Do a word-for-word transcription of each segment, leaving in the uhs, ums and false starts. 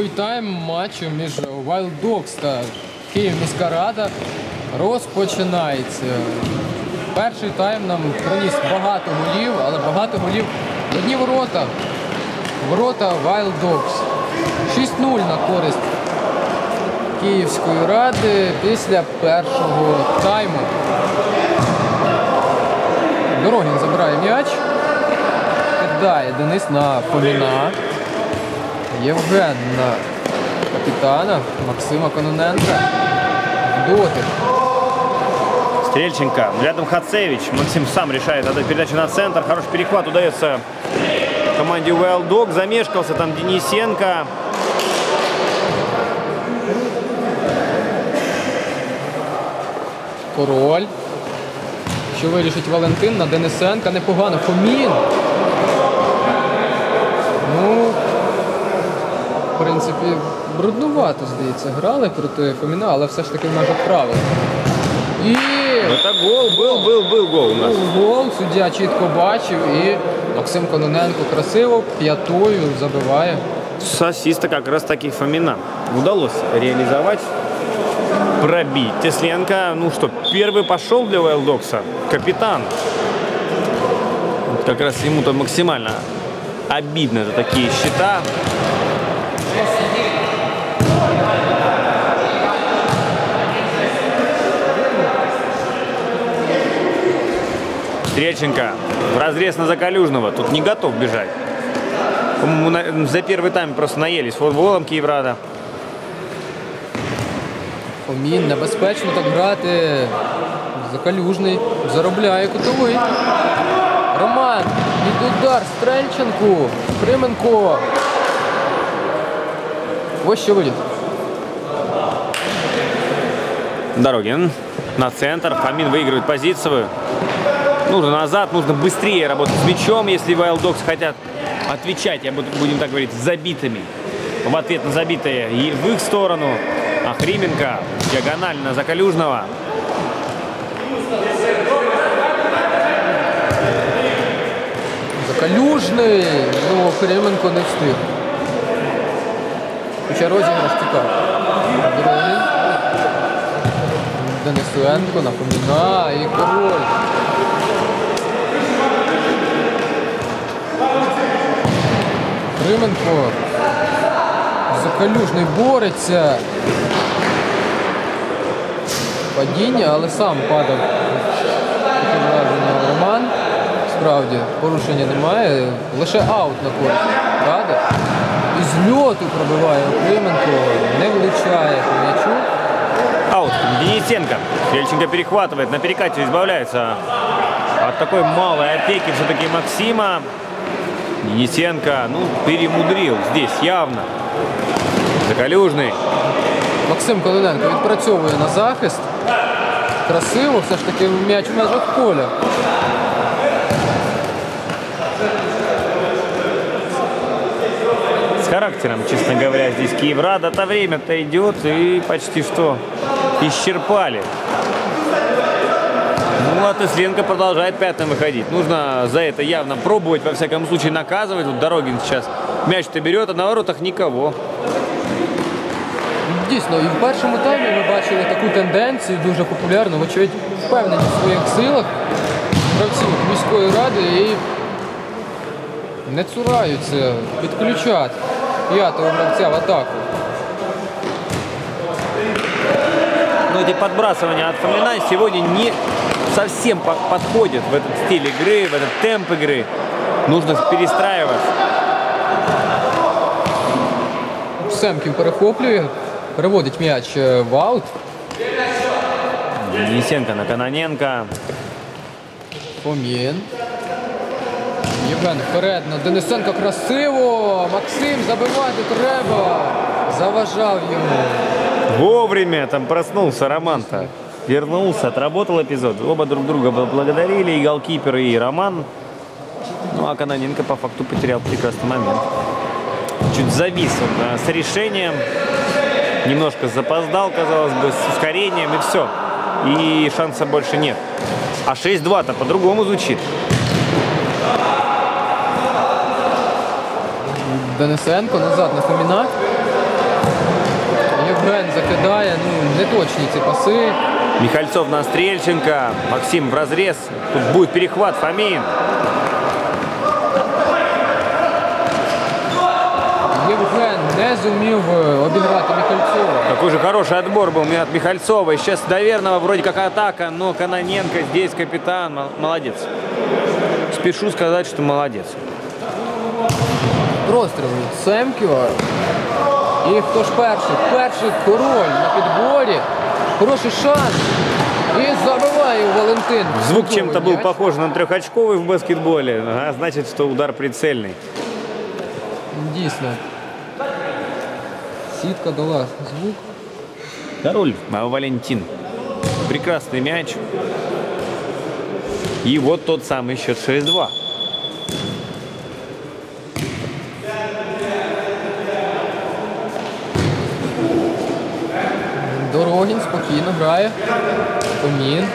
Другий тайм матчу між Wild Dogs та Київ міська рада розпочинається. Перший тайм нам приніс багато голів, але багато голів в одні ворота. Ворота Wild Dogs. шість нуль на користь Київської ради після першого тайму. Дорогін забирає м'яч. Кидає Денис на Фоміна. Євген на капитана Максима Кононенка. Дотик. Стрельченко. Рядом Хацевич. Максим сам решает отдать передачу на центр. Хороший перехват удается команде Wild Dog. Замешкался там Денисенко. Король. Що вирішить Валентин на Денисенка. Непогано. Фомін. Ну, в принципі, бруднувато, здається, грали проти Фоміна, але все ж таки в межах правил. І... Это гол, был, был, был гол у нас. Гол, суддя чітко бачив і Максим Кононенко красиво п'ятою забиває. С ассиста как раз таки Фомина удалось реализовать, пробить. Тесленко, ну что, первый пошел для Wild Dogs, капитан. Вот как раз ему-то максимально обидно за такие счета. Стрельченко в разрез на Закалюжного. Тут не готов бежать. По-моему, за первый тайм просто наелись футболом Київрада. Фомін небезпечно так грати. Закалюжний заробляє кутовий. Роман. Під удар Стрельченку. Крименко. Ось що виліт. Дорогин на центр. Фомин выигрывает позицию. Нужно назад, нужно быстрее работать с мячом, если Wild Dogs хотят отвечать, будем так говорить, забитыми. В ответ на забитые и в их сторону. А Хрименко диагонально Закалюжного. Закалюжний. Ну, Хрименко не встиг. Хоча розіграш цікав. Дорогин. Денисенко на Фоміна і Король. Крименко. Закалюжний бореться. Падіння, але сам падав. Таке враження Роман. Справді, порушення немає. Лише аут на користь ради. І з льоту пробиває Крименко. Не влучає по м'ячу. Аут. Денисенко. Стрельченко перехватывает. На перекате избавляется от такой малой опеки все-таки Максима. Денисенко, ну, перемудрил здесь явно. Закалюжний. Максим Кононенко відпрацьовує на захист. Красиво, все ж таки м'яч в межах поля. С характером, честно говоря, здесь Киеврада-то время-то идет и почти что исчерпали. Ну, а Тесленко продолжает пятым выходить. Нужно за это явно пробовать, во всяком случае, наказывать. Вот Дорогин сейчас мяч-то берет, а на воротах никого. Дійсно, і в першому таймі ми бачили таку тенденцію, дуже популярну, вочевидь, впевнені в своїх силах гравців міської ради і не цураються підключати п'ятого гравця в атаку. Но эти подбрасывания от Фомина сегодня не совсем подходят в этот стиль игры, в этот темп игры. Нужно перестраиваться. Семкін перехоплює, переводить м'яч в аут. Денисенко на Кононенко. Фомін. Євген вперед на Денисенко, красиво. Максим, забивати треба. Заважав йому. Вовремя там проснулся Роман-то. Вернулся, отработал эпизод. Оба друг друга благодарили, и голкипер, и Роман. Ну, а Кононенко по факту потерял прекрасный момент. Чуть завис он с решением. Немножко запоздал, казалось бы, с ускорением, и все. И шанса больше нет. А шесть два-то по-другому звучит. Денисенко назад на Фоміна. точні ці паси. Михальцов на Стрельченко. Максим в разрез. Тут будет перехват. Фомин. Євген не зумів обіграти Михальцова. Какой же хороший отбор был от Михальцова. И сейчас доверного вроде как атака, но Кононенко здесь капитан. Мол- Молодец. Спешу сказать, что молодец. Простріл від Семківа. І хто ж перший? Перший Король на підборі. Хороший шанс. І забиває Валентин. Звук Чудовий чем-то был м'яч. похож на трехочковый в баскетболе. А значит, что удар прицельный. Дійсно. Сітка дала звук. Король, а Валентин. Прекрасный мяч. И вот тот самый счет шесть-два. Дорогін спокійно грає. Фомін.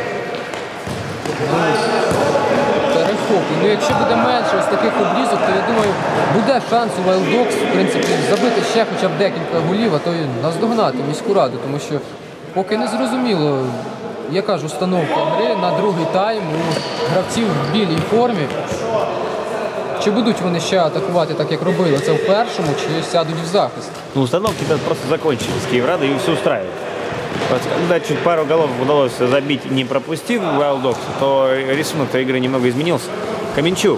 Перехоплення. Ну, якщо буде менше ось таких обрізок, то я думаю, буде шанс у Wild Dogs, в принципі, забити ще хоча б декілька голів, а то і наздогнати міську раду, тому що поки не зрозуміло, яка ж установка гри на другий тайм у гравців в білій формі. Чи будуть вони ще атакувати так, як робили це в першому, чи сядуть в захист? Ну, установки-то просто закончились. Киеврада и все устраивает. Вот когда чуть пару голов удалось забить, не пропустив Wild Dogs, то рисунок игры немного изменился. Каменчук.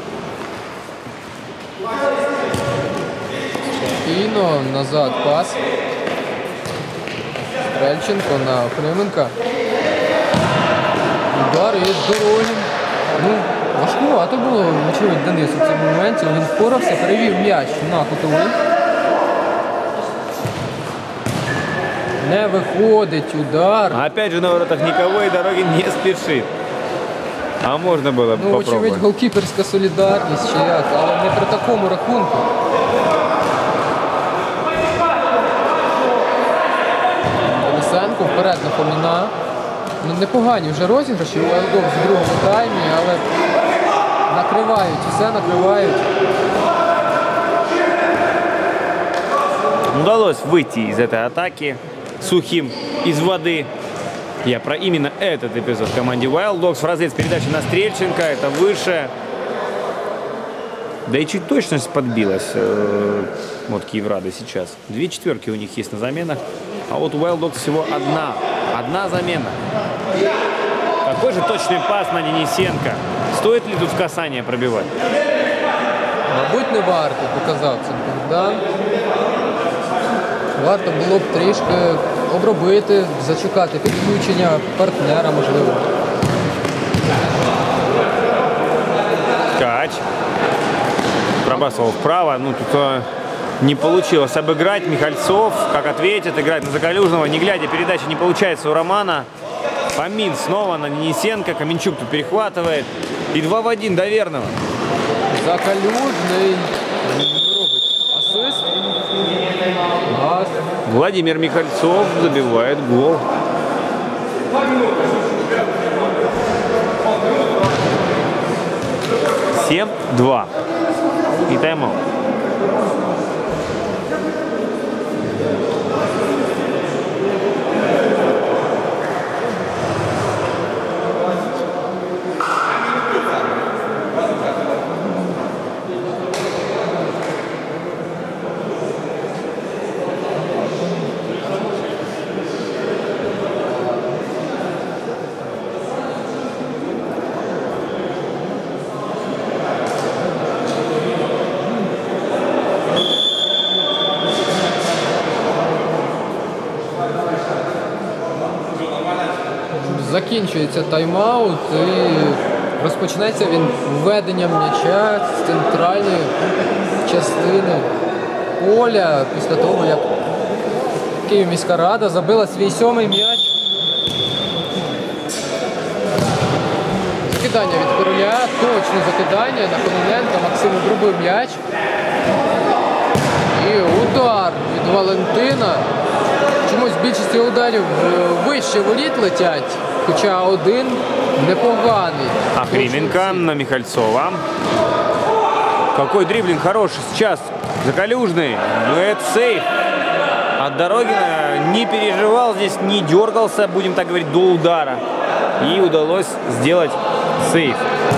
Спокійно, назад пас. Стрельченко на Хрименка. Удар і Дорогін. Ну, важкувато було, очевидь, Денису в цьому моменті. Він впорався, перевів м'яч на кутовий. Не виходить удар. А опять же на воротах никого, и Дорогин не спешит. А можно было бы Ну, очевидь, попробовать. голкіперська солідарність чи як, але не при такому рахунку. Денисенко вперед на Фоміна. Ну, непогані вже розіграші у Wild Dogs в другому таймі, але накривають, все накривають. Удалось выйти из этой атаки сухим из воды. Я про именно этот эпизод в команде Wild Dogs. В разрез передачи на Стрельченко. Это выше. Да и чуть точность подбилась. э, Вот Киеврада сейчас. Две четверки у них есть на заменах. А вот у Wild Dogs всего одна. Одна замена. Какой же точный пас на Денисенко. Стоит ли тут в касание пробивать? Мабуть, не варто, показав це Богдан. Варто було б трішки обробити, зачекати підключення партнера, можливо. Ткач. Пробрасывал вправо. Ну, тут э, не получилось обыграть. Михальцов, как ответит, играет на Закалюжного. Не глядя, передача не получается у Романа. Фомин снова на Денисенко. Каменчук тут перехватывает. И два в один до Верного. Закалюжний робить асист. Газ. Владимир Михальцов забивает гол. семь-два. И тайм-аут. Закінчується тайм-аут і розпочнеться він введенням м'яча з центральної частини поля після того, як Київміська рада забила свій сьомий м'яч. Закидання від Короля, точне закидання на Кононенка, Максим обробив м'яч. І удар від Валентина. Чомусь більшість ударів вище воріт летять, хоча один непоганий. А Хрименко на Михальцова. Какой дриблинг хороший сейчас. Закалюжный. Дуэт сейф от от Дорогина, не переживал здесь, не дергался, будем так говорить, до удара. И удалось сделать сейф.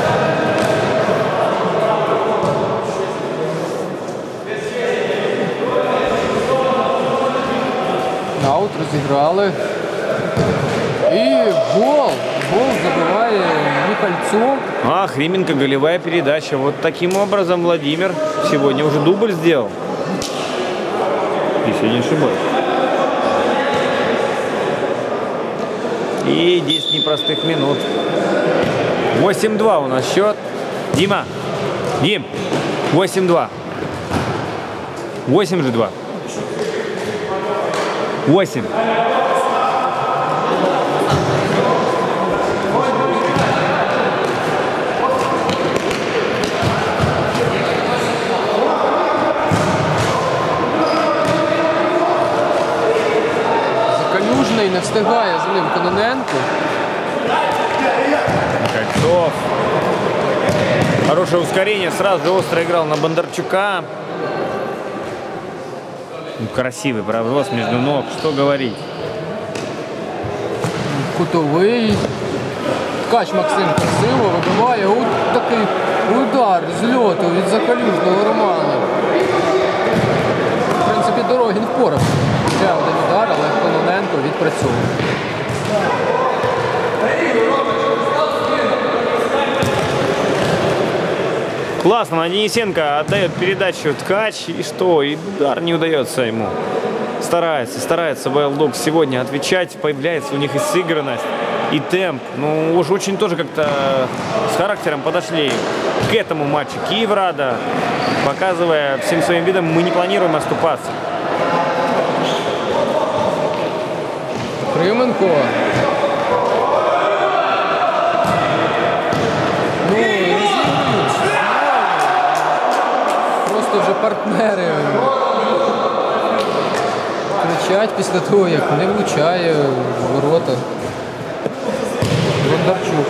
Аут розіграли. І гол. Гол забиває Михальцов. А, Хрименко, голевая передача. Вот таким образом Владимир сегодня уже дубль сделал. Если не ошибаюсь. И десять непростых минут. восемь-два у нас счет. Дима. Дим. восемь-два. восемь же два. восемь. Закалюжний не встигає за ним Кононенко. Кольцов. Хорошее ускорение. Сразу же остро играл на Бондарчука. Красивый проброс между ног. Что говорить. Кутовий. Ткач Максим красиво вибиває. От такий удар з льоту від Закалюжного Романа. В принципі, Дорогін впорався. Ще один удар, але Кононенко відпрацьовує. Классно, на Денисенко отдает передачу Ткач. И что? И удар не удается ему. Старается, старается Wild Dogs сегодня отвечать. Появляется у них и сыгранность, и темп. Ну, уж очень тоже как-то с характером подошли к этому матчу Киеврада, показывая всем своим видом, мы не планируем оступаться. Хрименко. Ну, розігрують. Просто вже партнери кричать після того, як не влучає в ворота Бондарчук.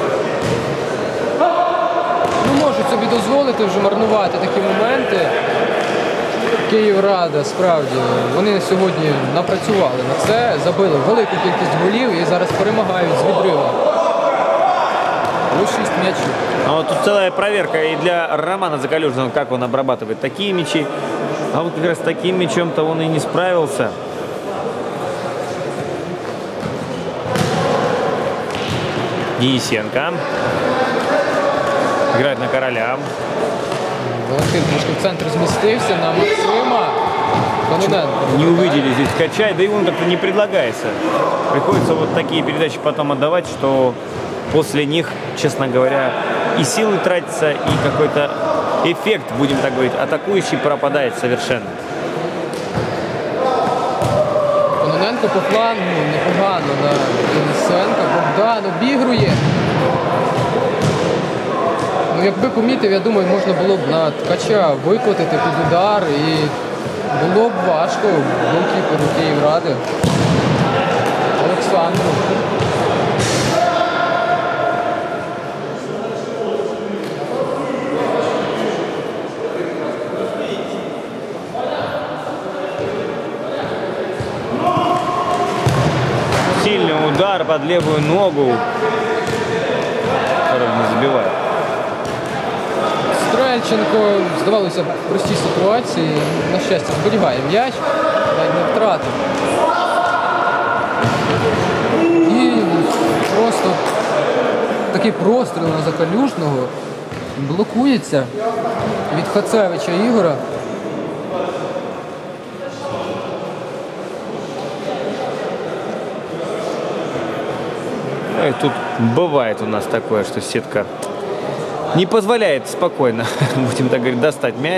Ну, можуть собі дозволити вже марнувати такі моменти. Київрада, справді, вони сьогодні напрацювали на це, забили велику кількість голів і зараз перемагають з відривом. Ось шість м'ячів. А вот тут целая проверка и для Романа Закалюжного, как он обрабатывает такие мячи. А вот как раз с таким мячом-то он и не справился. Денисенко. Играет на Короля. Валентин трошки в центр змістився на Максима. Кононенко. Не увидели здесь Ткача, да и он как-то не предлагается. Приходится вот такие передачи потом отдавать, что после них, честно говоря, и силы тратятся, и какой-то эффект, будем так говорить, атакующий пропадает совершенно. Кононенко по флангу непогано на Денисенка. Богдан обігрує. Ну, якби помітив, я думаю, можна було б на Ткача викотити під удар і було б важко голкіперу Київради Олександру. Сильный удар под левую ногу, который не забивает. Стрельченко, здавалося, в простій ситуації, на щастя, зберігає м'яч, навіть не втратив. І просто такий простріл на Закалюжного блокується від Хацевича Ігора. И тут бывает у нас такое, что сетка не позволяет спокойно, будем так говорить, достать мяч.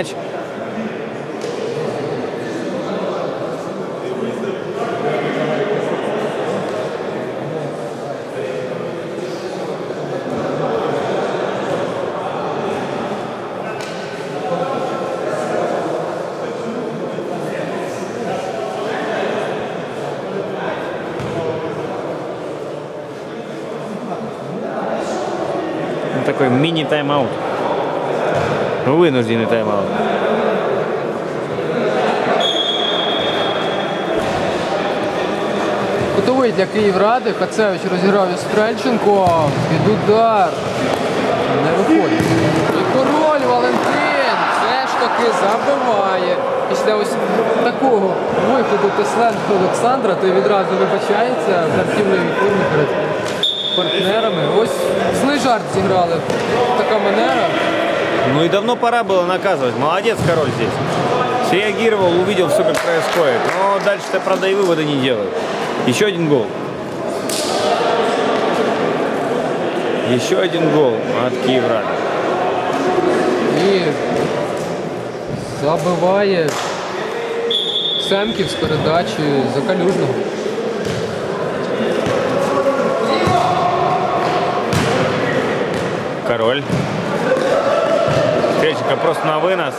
Такой мини-тайм-аут. Вынужденный тайм-аут. Кутовий для Київради. Хацевич розіграв із Стрельченко. Під удар. Не виходить. І Король Валентин все ж таки забиває. Після ось такого виходу Тесленко Олександра, то відразу вибачається в жартівливій формі перед партнерами. Ось злий жарт зіграли. Така манера. Ну и давно пора было наказывать. Молодец, Король здесь. Среагировал, увидел все, как происходит. Но дальше-то, правда, и выводы не делают. Еще один гол. Еще один гол от Киеврада. І забиває Семків з передачі Закалюжного. Король. Стрельченко просто на вынос.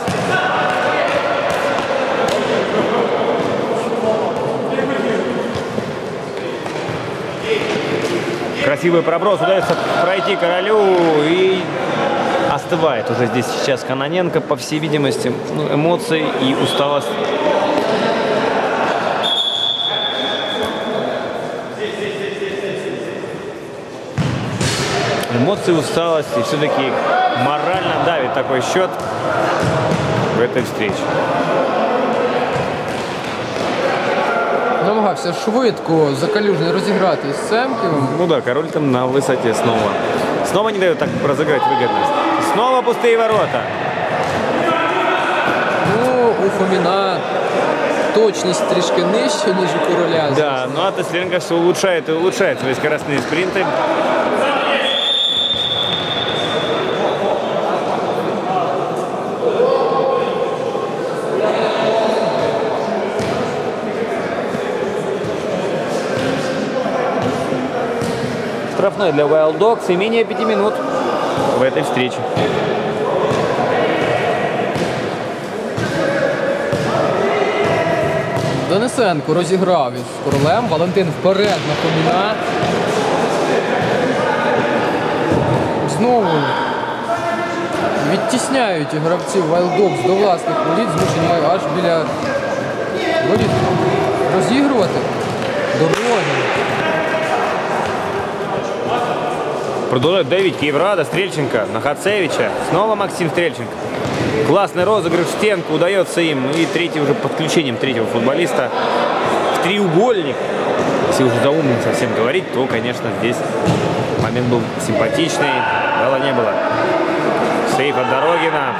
Красивый проброс. Удается пройти Королю и остывает уже здесь сейчас Кононенко, по всей видимости. Ну, эмоции и усталость. Эмоции, усталость и все-таки морально давит такой счет в этой встрече. Намагався швидко Закалюжний розіграти із Семківим. Ну да, Король там на высоте снова. Снова не дает так разыграть выгодность. Снова пустые ворота. Ну, у Фоміна точність трішки нижча, ніж у Короля. Да, ну а Тесленко все улучшает и улучшает свои скоростные спринты. Штрафной для Wild Dogs и менее пяти минут в этой встрече. Денисенко розіграв із Королем. Валентин вперед на Фоміна. Знову відтісняють гравців Wild Dogs до власних воріт, змушені аж біля воріт розігрувати. Дорогин. Продолжает давить Киеврада, Стрельченко на Хацевича. Снова Максим Стрельченко. Классный розыгрыш в стенку удается им. И третий уже подключением третьего футболиста в треугольник. Если уже за умным совсем говорить, то, конечно, здесь момент был симпатичный. Гола не было. Сейф от Дорогина.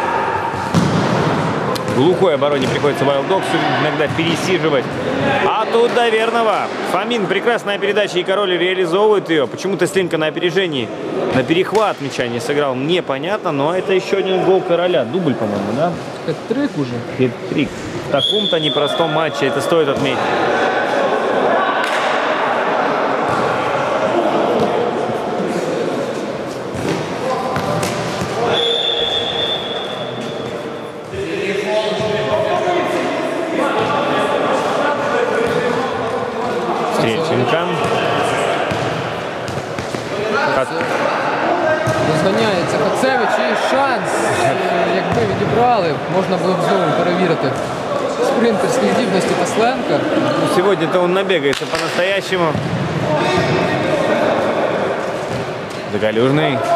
В глухой обороне приходится Wild Dogs иногда пересиживать. А тут до верного. Фомин, прекрасная передача, и Король реализовывает ее. Почему-то Тесленко на опережении, на перехват мяча не сыграл, непонятно. Но это еще один гол Короля. Дубль, по-моему, да? Хет-трик уже. Хет-трик. В таком-то непростом матче это стоит отметить. Розганяється Хацевич і шанс. Якби відібрали, можна було б знову перевірити спринтерські здібності Тесленка. Ну, сегодня-то он набегается по-настоящему. Закалюжный.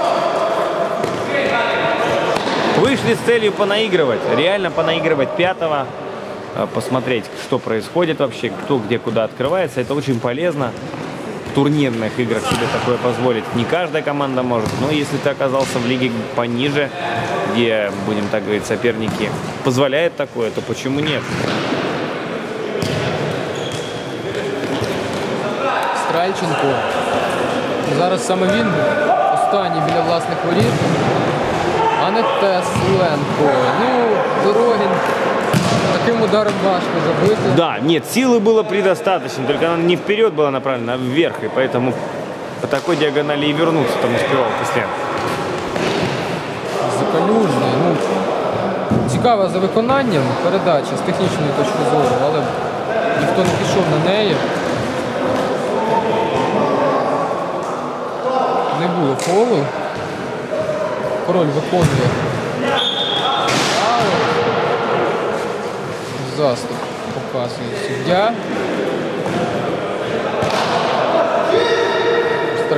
Вышли с целью понаигрывать. Реально понаигрывать пятого. Посмотреть, что происходит вообще, кто где куда открывается. Это очень полезно. В турнирных играх себе такое позволить не каждая команда может. Но если ты оказался в лиге пониже, где, будем так говорить, соперники позволяют такое, то почему нет? Стрельченко. Зараз саме він останній біля власних воріт. А не Тесленко. Ну, Дорогин. Таким ударом важко забыть. Да, нет, силы было предостаточно, только она не вперед была направлена, а вверх, и поэтому по такой диагонали и вернуться там успевал Тесленко. Закалюжний. Ну, цікава за виконанням передача з технічної точки зору, але ніхто не пішов на неї. Не було фолу. Король виконує. Заступ показує суддя.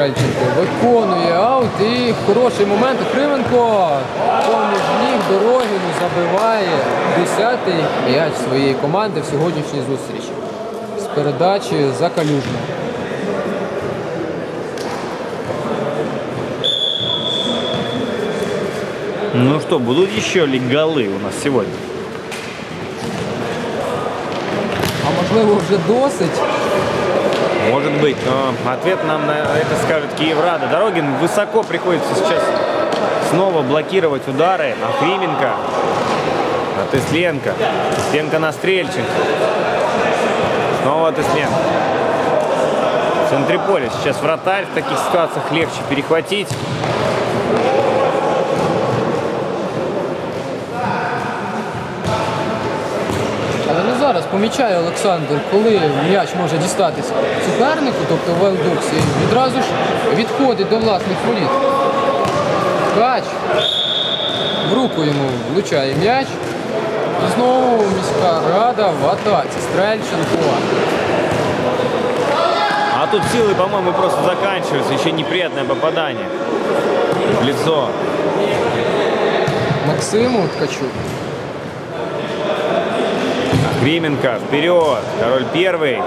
Стрельченко виконує аут і хороший момент. Хрименко поміж ніг Дорогіну забиває десятий м'яч своєї команди в сьогоднішній зустрічі з передачі за Калюжного. Ну что, будут еще ли голы у нас сегодня? А можливо вже досить? Может быть, но ответ нам на это скажет Киеврада. Дорогин высоко приходится сейчас снова блокировать удары. Охрименко, Тысленко. Тысленко на Стрельченко. Снова Тысленко. В центре поля сейчас вратарь. В таких ситуациях легче перехватить. Але не зараз помічає Олександр, коли м'яч може дістатися супернику, тобто в Wild Dogs, і відразу ж відходить до власних воріт. Ткач в руку йому влучає м'яч. І знову міська рада в атаці. Стрельченко. А тут силы, по-моему, просто заканчиваются. Еще неприятное попадание в лицо. Максиму Ткачу. Охрименко вперед. Король первый.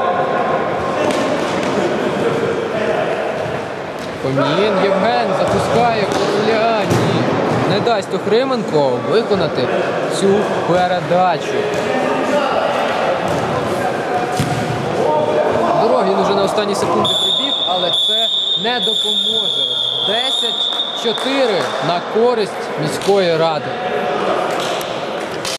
Помін Євген запускає короля. Ні. Не дасть Охрименко виконати цю передачу. Дорогін уже на останні секунди прибіг, але це не допоможе. десять чотири на користь міської ради.